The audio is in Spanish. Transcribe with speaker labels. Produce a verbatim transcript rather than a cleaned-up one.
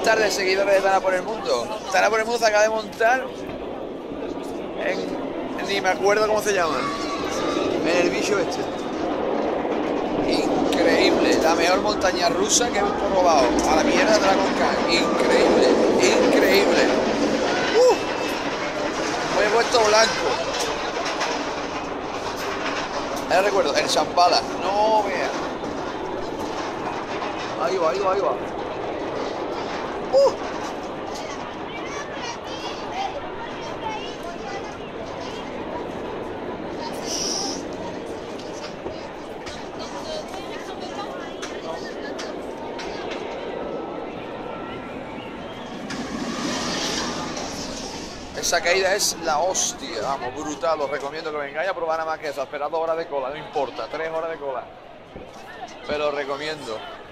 Speaker 1: tardes, seguidores de Tana por el Mundo. Tana por el Mundo se acaba de montar en, en, ni me acuerdo cómo se llama, en el bicho este. Increíble, la mejor montaña rusa que hemos probado. A la mierda Dragon Khan. Increíble, increíble. Uh, me he puesto blanco. Ahora recuerdo, el Shambhala. No vea. Ahí va, ahí va, ahí va. Uh. Esa caída es la hostia, vamos, brutal. Os recomiendo que vengáis a probar nada más que eso. Esperad dos horas de cola, no importa, tres horas de cola. Pero os recomiendo.